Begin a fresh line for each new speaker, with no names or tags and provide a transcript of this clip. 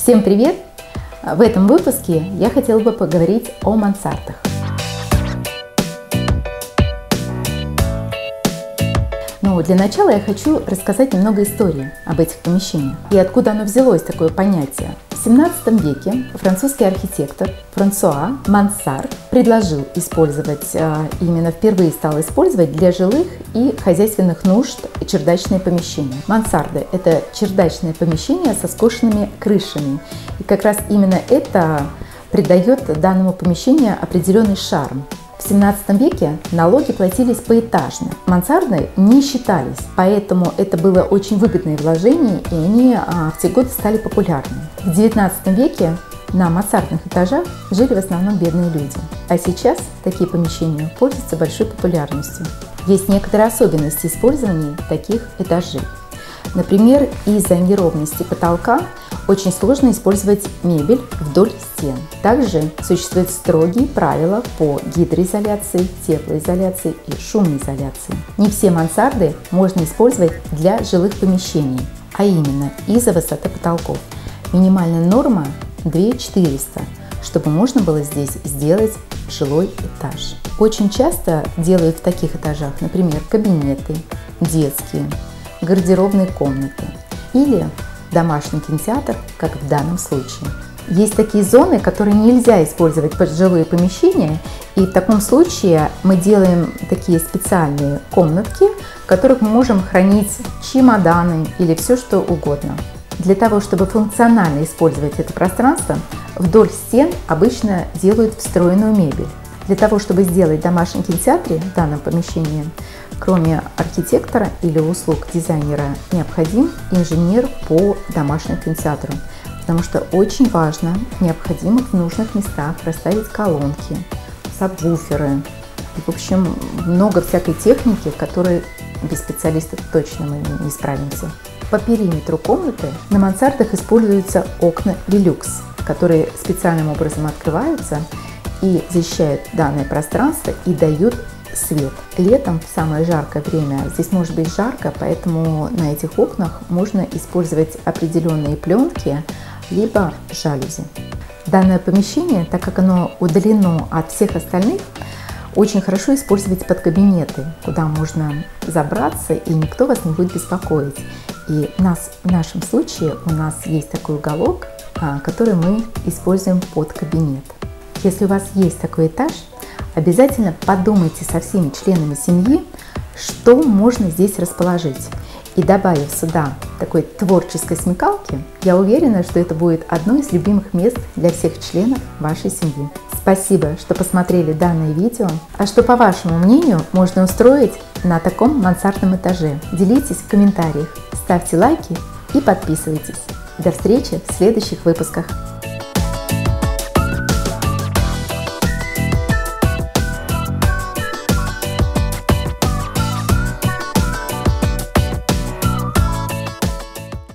Всем привет! В этом выпуске я хотела бы поговорить о мансардах. Но для начала я хочу рассказать немного истории об этих помещениях и откуда оно взялось, такое понятие. В 17 веке французский архитектор Франсуа Мансард предложил использовать, именно впервые стал использовать для жилых и хозяйственных нужд чердачные помещения. Мансарды – это чердачные помещения со скошенными крышами. И как раз именно это придает данному помещению определенный шарм. В 17 веке налоги платились поэтажно, мансарды не считались, поэтому это было очень выгодное вложение, и они в те годы стали популярны. В 19 веке на мансардных этажах жили в основном бедные люди, а сейчас такие помещения пользуются большой популярностью. Есть некоторые особенности использования таких этажей. Например, из-за неровности потолка очень сложно использовать мебель вдоль стен. Также существуют строгие правила по гидроизоляции, теплоизоляции и шумоизоляции. Не все мансарды можно использовать для жилых помещений, а именно из-за высоты потолков. Минимальная норма 2400, чтобы можно было здесь сделать жилой этаж. Очень часто делают в таких этажах, например, кабинеты, детские, гардеробные комнаты или домашний кинотеатр, как в данном случае. Есть такие зоны, которые нельзя использовать под жилые помещения, и в таком случае мы делаем такие специальные комнатки, в которых мы можем хранить чемоданы или все что угодно. Для того, чтобы функционально использовать это пространство, вдоль стен обычно делают встроенную мебель. Для того, чтобы сделать домашний кинотеатр в данном помещении, кроме архитектора или услуг дизайнера, необходим инженер по домашнему кинотеатру, потому что очень важно, необходимо в нужных местах расставить колонки, сабвуферы. И, в общем, много всякой техники, которой без специалистов точно мы не справимся. По периметру комнаты на мансардах используются окна Velux, которые специальным образом открываются и защищают данное пространство и дают свет. Летом, в самое жаркое время, здесь может быть жарко, поэтому на этих окнах можно использовать определенные пленки, либо жалюзи. Данное помещение, так как оно удалено от всех остальных, очень хорошо использовать под кабинеты, куда можно забраться и никто вас не будет беспокоить. И в нашем случае у нас есть такой уголок, который мы используем под кабинет. Если у вас есть такой этаж, обязательно подумайте со всеми членами семьи, что можно здесь расположить. И добавив сюда такой творческой смекалки, я уверена, что это будет одно из любимых мест для всех членов вашей семьи. Спасибо, что посмотрели данное видео. А что, по вашему мнению, можно устроить на таком мансардном этаже? Делитесь в комментариях, ставьте лайки и подписывайтесь. До встречи в следующих выпусках.